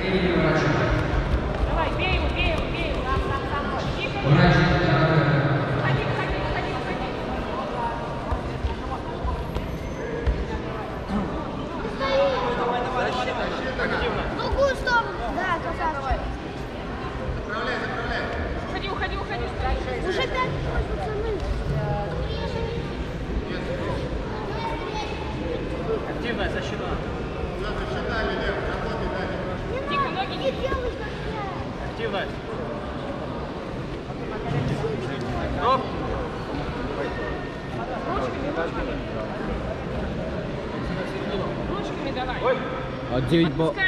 Давай, бей его, бей его, бей его. Тихо. Ходи, ходи, ходи, ходи. В другую сторону. Да, красавчик. Уходи, уходи, уходи. Уже 5 пацаны. Активная защита. Тихо, ноги Не делай как я. Активность. Стоп. ручками давай. А 9 баллов.